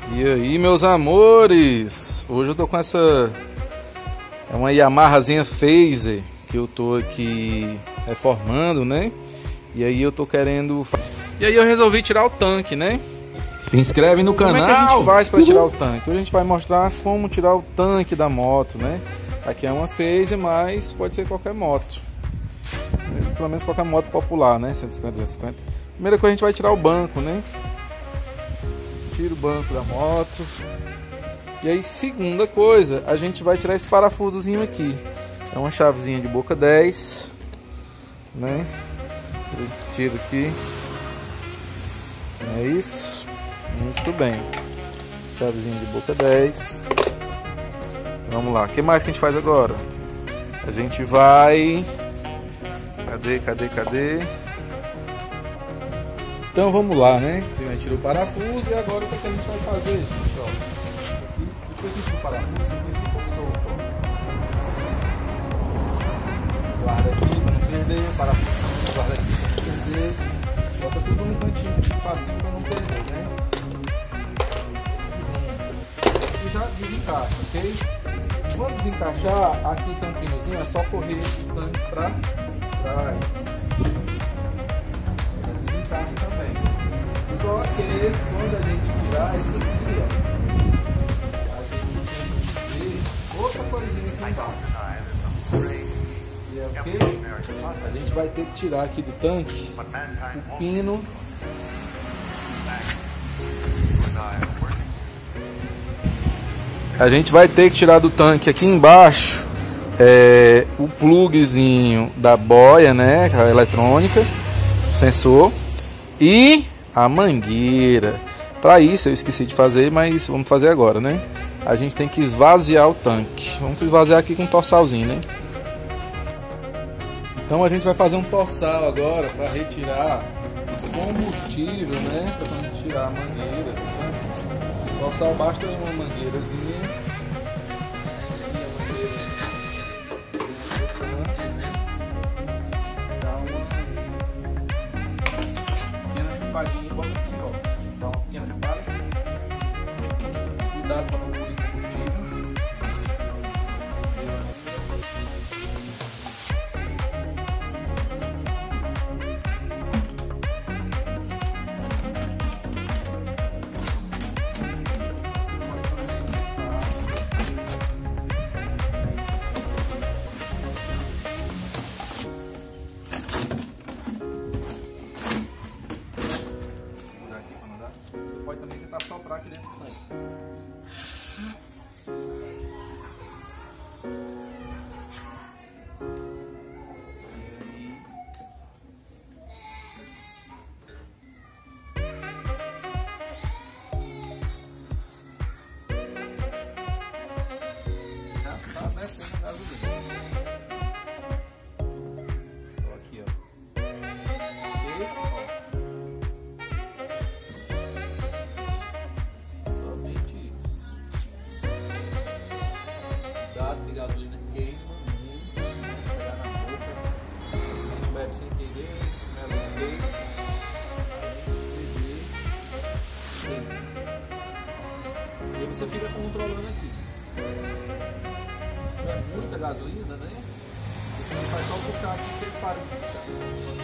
E aí, meus amores, hoje eu tô com essa, é uma Yamahazinha Phaser que eu tô aqui reformando, né? E aí eu tô querendo, e aí eu resolvi tirar o tanque, né? Se inscreve no canal. Como é que a gente faz para tirar o tanque? Hoje a gente vai mostrar como tirar o tanque da moto, né? Aqui é uma Phaser, mas pode ser qualquer moto, pelo menos qualquer moto popular, né? 150, 250. Primeira coisa, a gente vai tirar o banco, né? Tira o banco da moto. E aí, segunda coisa, a gente vai tirar esse parafusozinho aqui. É uma chavezinha de boca 10, né? Eu tiro aqui. É isso. Muito bem. Chavezinha de boca 10. Vamos lá. O que mais que a gente faz agora? A gente vai... Cadê? Então vamos lá, né? Primeiro tira o parafuso e agora o que a gente vai fazer, gente? Ó, aqui, depois que tira o parafuso, ele fica solto. Ó. Guarda aqui para não perder, o parafuso guarda aqui para não perder. Bota tudo no cantinho, facinho para não perder, né? E já desencaixa, ok? Quando desencaixar, aqui tem um pinozinho, é só correr o tanque para trás. Desencaixa também. Só que quando a gente tirar isso aqui, ó, a gente tem que ver outra coisinha aqui embaixo. E é o que? A gente vai ter que tirar aqui do tanque o pino. A gente vai ter que tirar do tanque aqui embaixo o plugzinho da boia, né, a eletrônica, o sensor, e a mangueira. Para isso eu esqueci de fazer, mas vamos fazer agora, né? A gente tem que esvaziar o tanque. Vamos esvaziar aqui com um torsalzinho, né? Então a gente vai fazer um torsal agora para retirar o combustível, né? Para tirar a mangueira. O torsal basta uma mangueirazinha. E bota aqui, ó. Dá uma pequena chupada. Cuidado para não cobrir combustível. Você pode também tentar soprar aqui dentro do tanque. Já está descendo a gasolina. Então aqui, ó. Ok, ó. Que gasolina queima muito, pegar na boca, a gente bebe sem querer, leva os dedos, e aí você fica controlando aqui. Se tiver muita gasolina, né? Você faz só puxar aqui que ele para de puxar.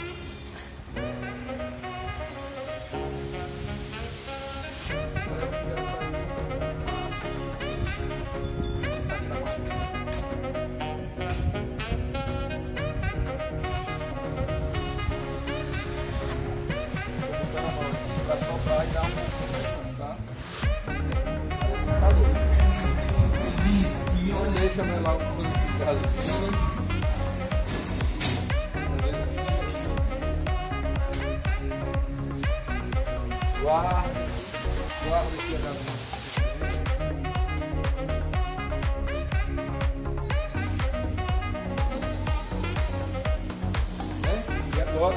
Vai dar uma compressão, tá? Feliz que não deixa melar o produto de gasolina. Guarda aqui a gasolina. E agora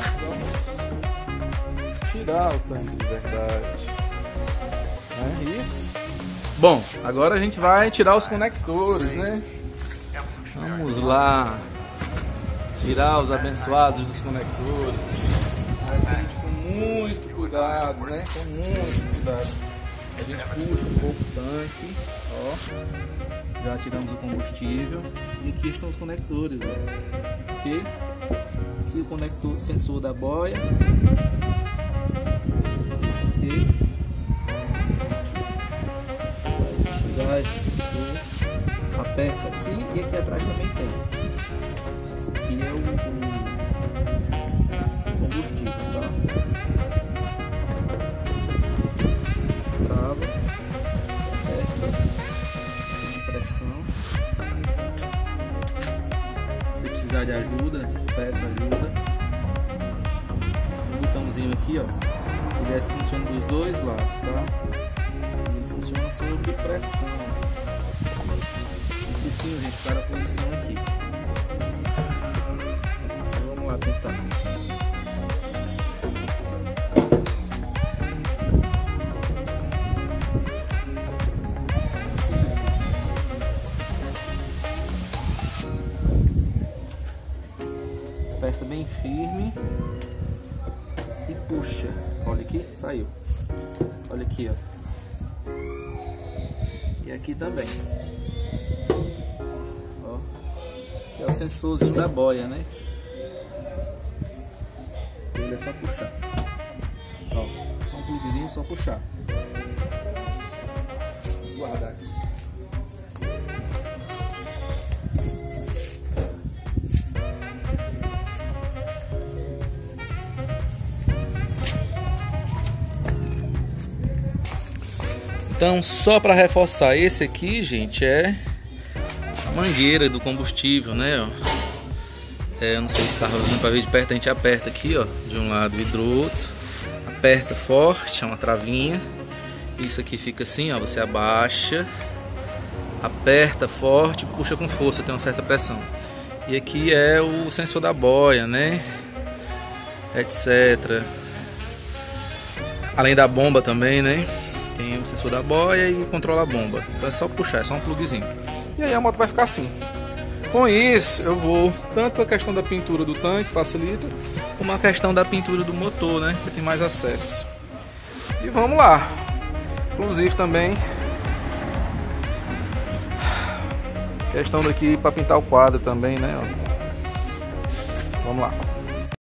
vamos tirar o tanque de verdade. É isso. Bom, agora a gente vai tirar os conectores, né? Vamos lá. Tirar os abençoados dos conectores. Com muito cuidado, né? Com muito cuidado. A gente puxa um pouco o tanque, ó. Já tiramos o combustível. E aqui estão os conectores, ó. Ok? Aqui o conector sensor da boia. Ok? Vai tirar esse sensor. Aperta aqui e aqui atrás também tem. Esse aqui é o combustível, tá? Trava, se aperta, pressão. Se precisar de ajuda, peça ajuda. O botãozinho aqui, ó, ele funciona dos dois lados, tá? E ele funciona sob pressão. Dificinho, gente, para a posição aqui. Então, vamos lá tentar. Aperta bem firme e puxa. Olha aqui, saiu. Olha aqui, ó. E aqui também. Ó. Aqui é o sensorzinho da boia, né? Ele é só puxar. Ó, só um plugzinho, só puxar. Vamos guardar aqui. Então, só para reforçar, esse aqui, gente, é a mangueira do combustível, né? Ó. Eu não sei se está rodando para ver de perto, a gente aperta aqui, ó, de um lado e do outro, aperta forte, é uma travinha. Isso aqui fica assim, ó, você abaixa, aperta forte, puxa com força, tem uma certa pressão. E aqui é o sensor da boia, né? Etc. Além da bomba também, né? Tem o sensor da boia e controla a bomba. Então é só puxar, é só um plugzinho. E aí a moto vai ficar assim. Com isso eu vou, tanto a questão da pintura do tanque facilita, como a questão da pintura do motor, né, que tem mais acesso. E vamos lá. Inclusive também questão daqui para pintar o quadro também, né, ó. Vamos lá.